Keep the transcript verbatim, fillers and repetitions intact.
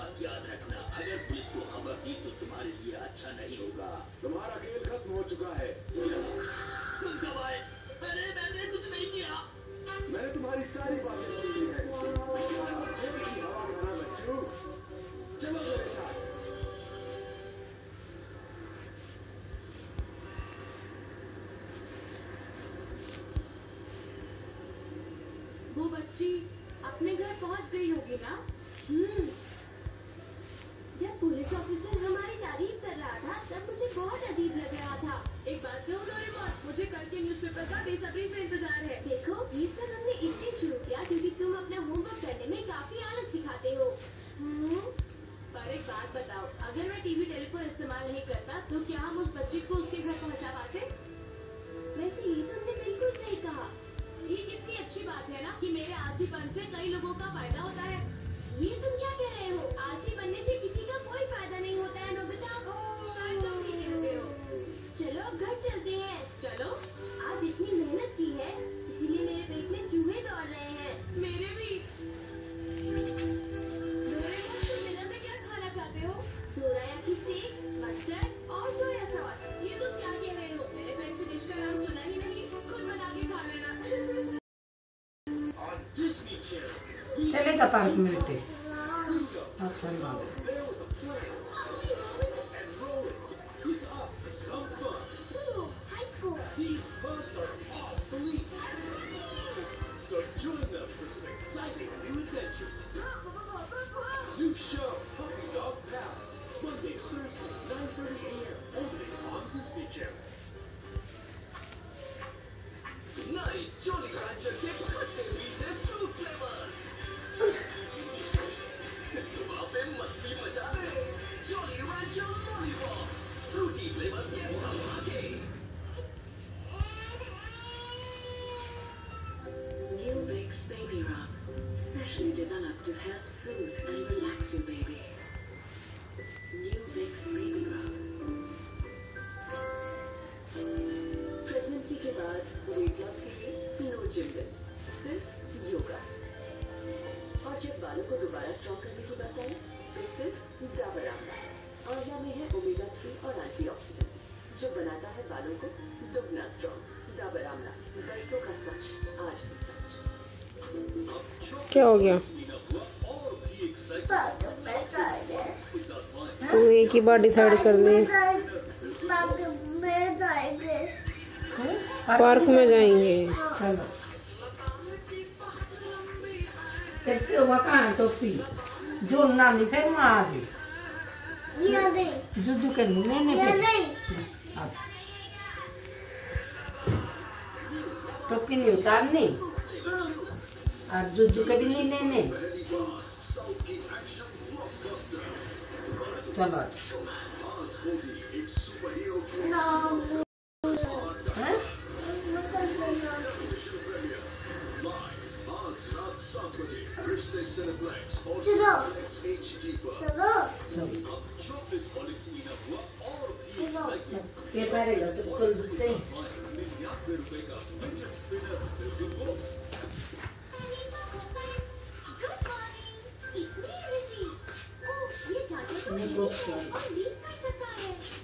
बात याद रखना, अगर पुलिस को खबर दी तो तुम्हारे लिए अच्छा नहीं होगा। तुम्हारा खेल खत्म हो चुका है। तुम कब आए? अरे मैंने कुछ नहीं किया। मैंने तुम्हारी सारी बातें सुन ली है। जेल की हवा खाना बच्चों, चलो मेरे साथ। वो बच्ची अपने घर पहुंच गई होगी ना? हम्म। जब पुलिस ऑफिसर हमारी तारीफ कर रहा था तब मुझे बहुत अजीब लग रहा था। एक बात कहूँ डोरेमोन, मुझे कल के न्यूज़पेपर का बेसब्री से इंतजार है। देखो ये सब हमने इसलिए शुरू किया क्योंकि तुम अपना होमवर्क करने में काफी आलस दिखाते हो। हम्म। पर एक बात बताओ, अगर मैं टीवी टेलीफोन इस्तेमाल नहीं करता तो क्या हम उस बच्ची को उसके घर पहुंचा पाते? वैसे ये तुमने बिल्कुल सही कहा। ये कितनी अच्छी बात है ना कि मेरे आलसीपन से कई लोगों का फायदा होता है। ये तुम क्या कह रहे हो? आलसी बनने से किसी का कोई फायदा नहीं होता है नोबिता। शायद तुम ठीक कहते हो। चलो अब घर चलते हैं। चलो। आज इतनी मेहनत की है इसीलिए मेरे पेट में चूहे दौड़ रहे हैं। मेरे भी। डोरेमोन, तुम डिनर में क्या खाना चाहते हो? डोरायाकी स्टेक्स, मस्टर्ड और सोया सॉस। ये तुम क्या कह रहे हो? मैंने तो ऐसी डिश का नाम सुना ही नहीं। खुद बना के खा लेना। चलेगा पार्क मिलते। अच्छा बालों को दोबारा स्ट्रॉन्ग करने की बात आई तो सिर्फ डाबर आमला। आंवला में है ओमेगा थ्री और एंटीऑक्सीडेंट्स जो बनाता है बालों को दुगना स्ट्रॉन्ग। डाबर आमला, बरसों का सच, आज भी सच। क्या हो गया? तू एक ही बार डिसाइड कर ले। पार्क में जाएंगे। कहाँ टोपी जो नानी फिर माँ जुजू के नहीं टोपी नहीं उतारनी और जुजू के भी नहीं लेने। चलो ये पहरेगा तो बिल्कुल जुटते हैं। ये जादू तो नहीं है और लीक कर सकता है।